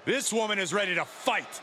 This woman is ready to fight.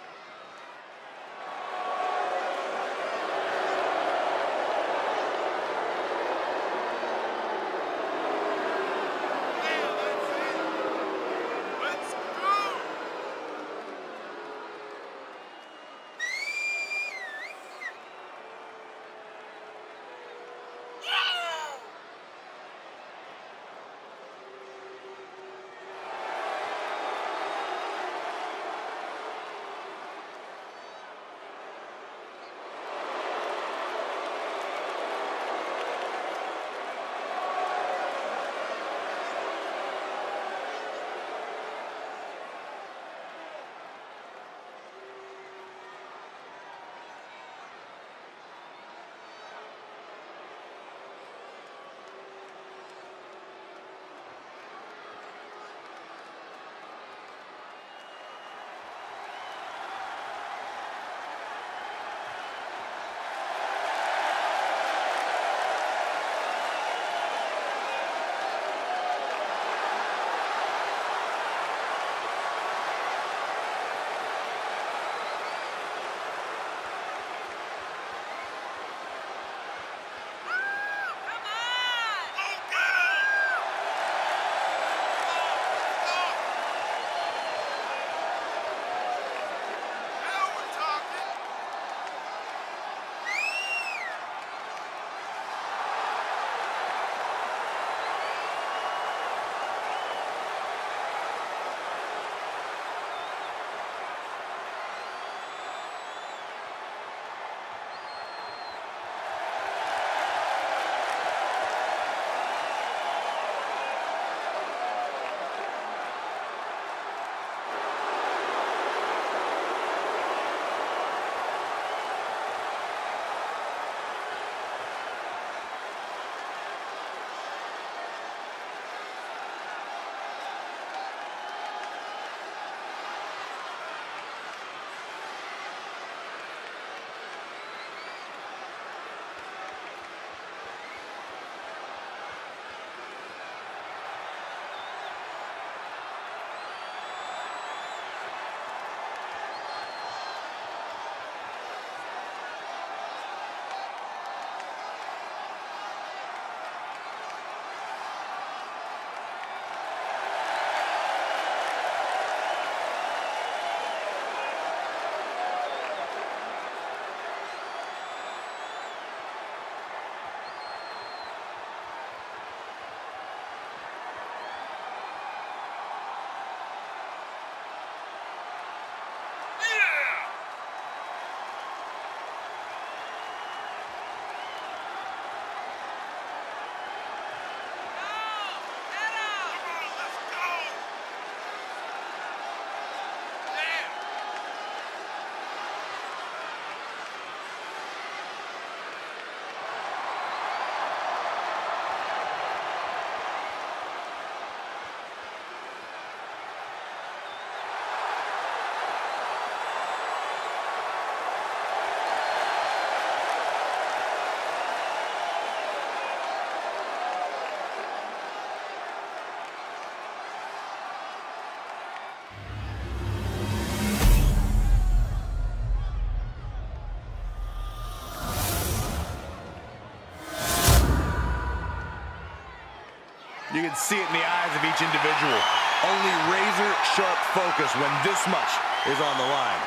You can see it in the eyes of each individual. Only razor-sharp focus when this much is on the line.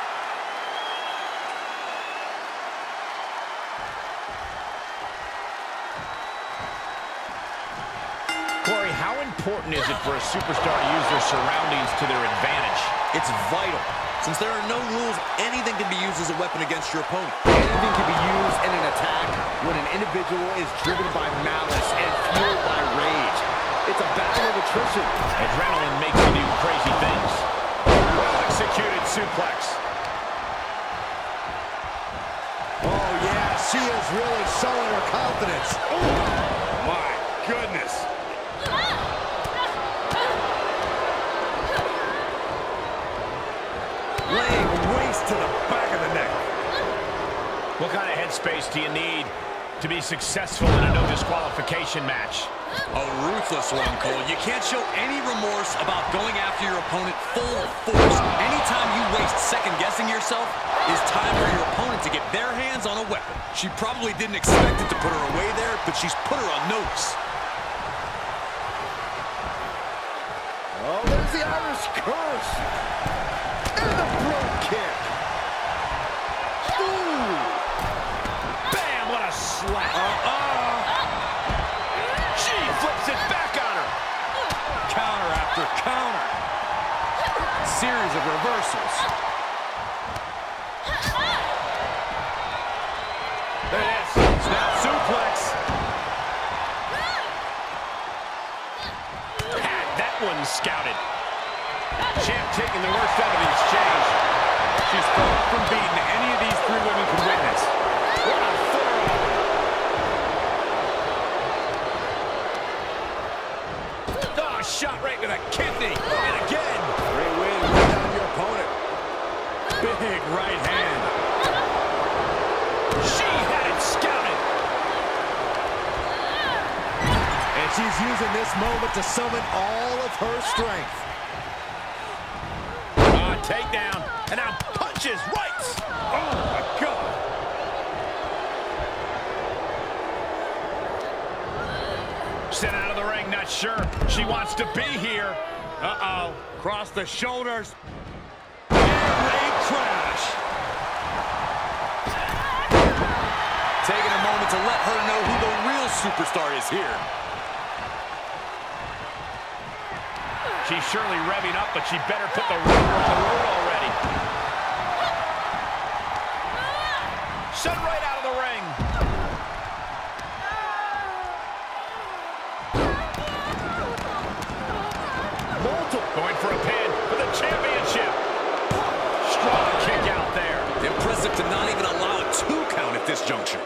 Corey, how important is it for a superstar to use their surroundings to their advantage? It's vital. Since there are no rules, anything can be used as a weapon against your opponent. Anything can be used in an attack when an individual is driven by malice and fueled by rage. It's a battle of attrition. Adrenaline makes you do crazy things. Well-executed suplex. Oh, yeah, she is really showing her confidence. Oh, my goodness. Laying waste to the back of the neck. What kind of headspace do you need to be successful in a no disqualification match? A ruthless one, Cole. You can't show any remorse about going after your opponent full force. Anytime you waste second-guessing yourself, it's time for your opponent to get their hands on a weapon. She probably didn't expect it to put her away there, but she's put her on notice. Oh, there's the Irish curse. And the brogue kick. Ooh. Bam, what a slap. She flips it back on her. Counter after counter. Series of reversals. There it is. Snap suplex. Had that one scouted. Champ taking the worst out of the exchange. She's far from beaten any of these three women could witness. What a forearm. Oh, shot right to the kidney. And again. Great way to bring down your opponent. Big right hand. She had it scouted. And she's using this moment to summon all of her strength. Takedown. And now punches right. Oh, my God. Sent out of the ring, not sure she wants to be here. Uh-oh. Cross the shoulders. Air raid crash. Taking a moment to let her know who the real superstar is here. She's surely revving up, but she better put the rubber on the road already. Sent right out of the ring. Going for a pin for the championship. Strong kick out there. Impressive to not even allow a 2 count at this juncture.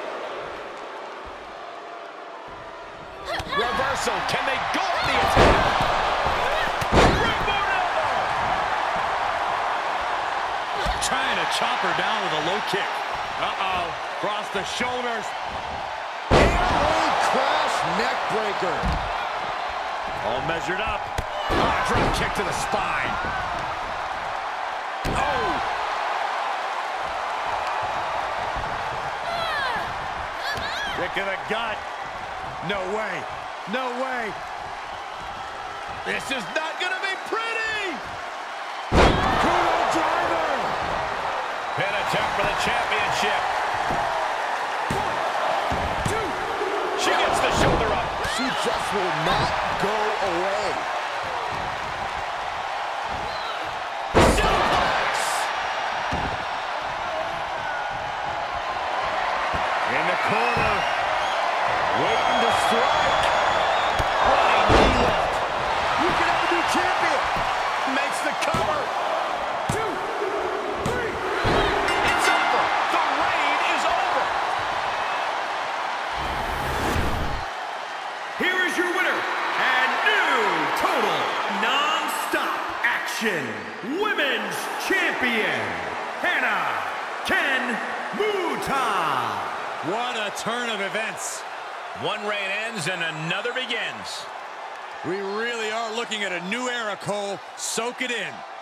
Reversal. Can they go on the attack? Springboard elbow. Trying to chop her down with a low kick. Uh-oh. Cross the shoulders. Air crash neck breaker. All measured up. Oh, drop kick to the spine. Oh. Kick in the gut. No way. No way. This is not going to be pretty. Kudo driver. Pin attempt for the championship. 1, 2. She gets the shoulder up. She just will not go away. Suplex. In the corner. Waiting to strike. Running knee lift. You can have a new champion. Makes the cover. 2, 3. It's over. The reign is over. Here is your winner and new total non-stop action women's champion, Hannah Kenmuta. What a turn of events. One reign ends and another begins. We really are looking at a new era, Cole. Soak it in.